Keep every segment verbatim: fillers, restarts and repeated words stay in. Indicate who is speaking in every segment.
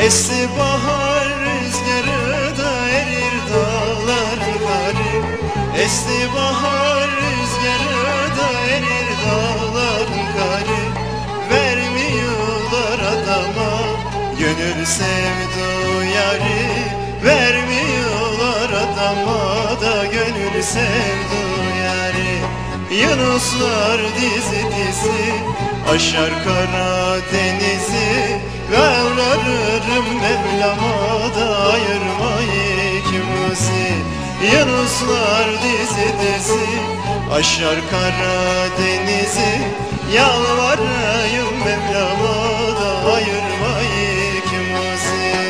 Speaker 1: Esti bahar rüzgarı da erir dağların karı. Esti bahar rüzgarı da erir dağların karı. Vermiyorlar adama gönül sevduğu yarı. Vermiyorlar adama da gönül sevduğu yarı. Yunuslar dizi dizi aşar Karadeniz'i. Yalvarırım Mevlam'a da ayırma ikimizi. Yunuslar dizi dizi aşar Karadeniz'i. Yalvarayım Mevlam'a da ayırma ikimizi.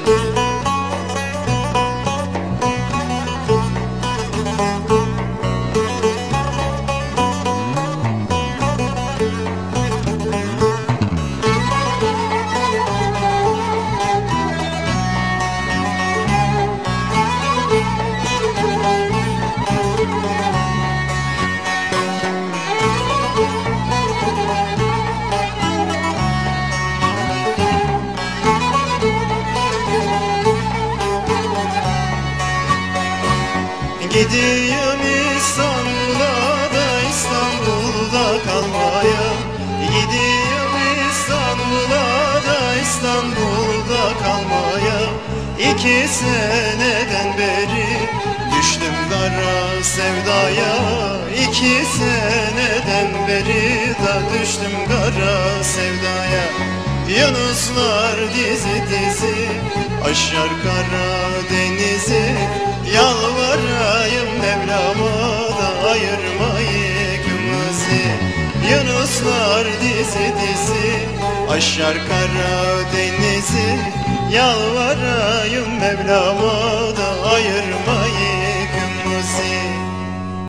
Speaker 1: Gideyim İstanbul'a da İstanbul'da kalmaya. Gideyim İstanbul'a da İstanbul'da kalmaya. İki seneden beri düştüm kara sevdaya. İki seneden beri da düştüm kara sevdaya. Yunuslar dizi dizi aşar Karadeniz'i. Yalvarayım Mevlam'a da ayırma ikimizi. Yunuslar dizi dizi aşar Karadeniz'i. Yalvarayım Mevlam'a da ayırma